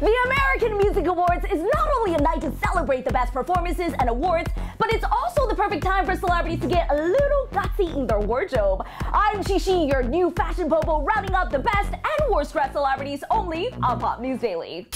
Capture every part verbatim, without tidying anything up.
The American Music Awards is not only a night to celebrate the best performances and awards, but it's also the perfect time for celebrities to get a little gutsy in their wardrobe. I'm Shishi, your new fashion popo, rounding up the best and worst dressed celebrities only on Pop News Daily.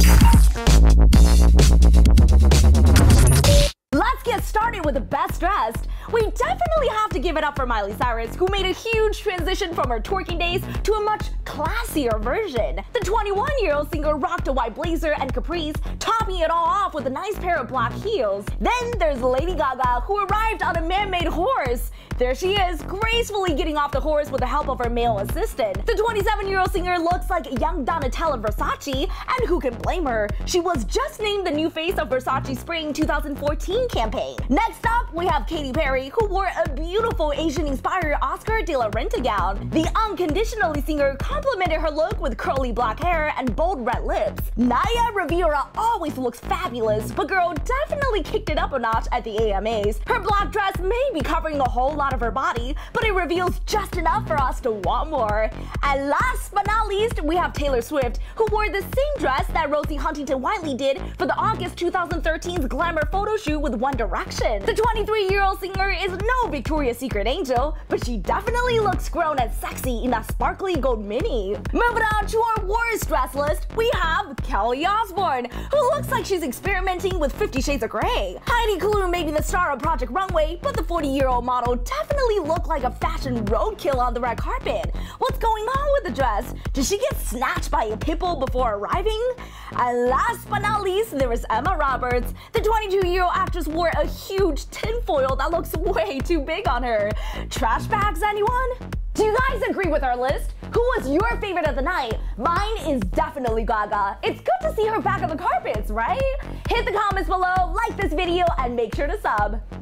Let's get started with the best dressed. We definitely have to give it up for Miley Cyrus, who made a huge transition from her twerking days to a much classier version. The twenty-one-year-old singer rocked a white blazer and capris, topping it all off with a nice pair of black heels. Then there's Lady Gaga, who arrived on a man-made horse. There she is, gracefully getting off the horse with the help of her male assistant. The twenty-seven-year-old singer looks like young Donatella Versace, and who can blame her? She was just named the new face of Versace's Spring two thousand fourteen campaign. Next up, we have Katy Perry, who wore a beautiful Asian-inspired Oscar de la Renta gown. The Unconditionally singer complimented her look with curly black hair and bold red lips. Naya Rivera always looks fabulous, but girl definitely kicked it up a notch at the A M As. Her black dress may be covering a whole lot of her body, but it reveals just enough for us to want more. And last but not least, we have Taylor Swift, who wore the same dress that Rosie Huntington-Whiteley did for the August two thousand thirteen's glamour photo shoot with One Direction. The twenty-three-year-old singer is no Victoria's Secret angel, but she definitely looks grown and sexy in that sparkly gold mini. Moving on to our worst dress list, we have Kelly Osbourne, who looks like she's experimenting with Fifty Shades of Grey. Heidi Klum may be the star of Project Runway, but the forty-year-old model definitely looked like a fashion roadkill on the red carpet. What's going on with the dress? Did she get snatched by a pitbull before arriving? And last but not least, there is Emma Roberts. The twenty-two-year-old actress wore a huge tinfoil that looks way too big on her. Trash bags, anyone? Do you guys agree with our list? Who was your favorite of the night? Mine is definitely Gaga. It's good to see her back on the carpets, right? Hit the comments below, like this video, and make sure to sub.